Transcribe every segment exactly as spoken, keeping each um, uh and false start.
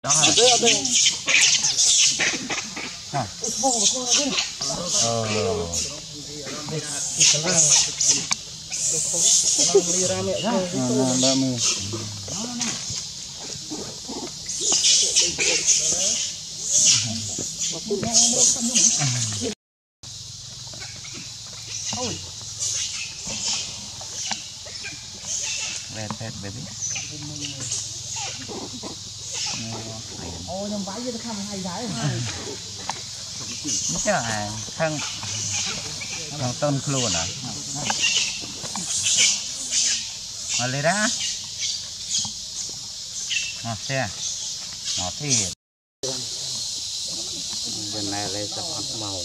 Red, red, baby. Ôi, nhầm vãi với cái hay đấy. Nó chắc là khăn lòng tôn luôn à. Mà lấy ra. Ngọt xe. Ngọt thì. Bên này lấy cho ăn màu.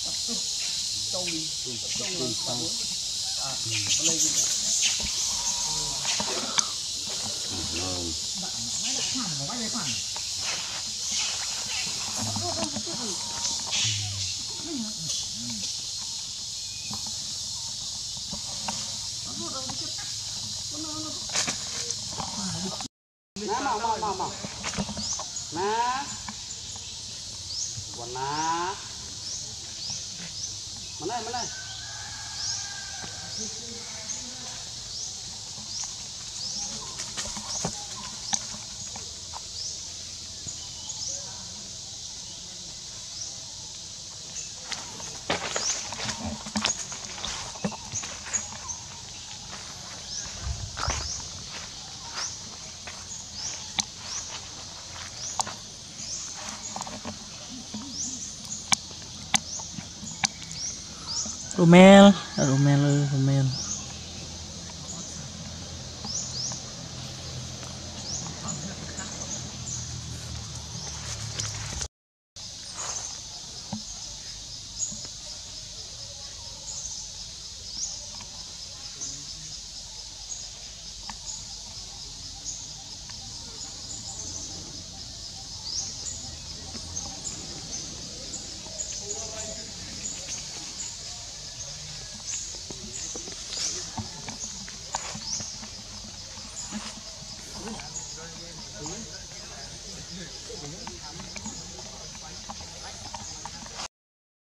Má mau mau mau mau. Má. Buồn má. Mà này mà này. Romel, Romel ơi, Romel.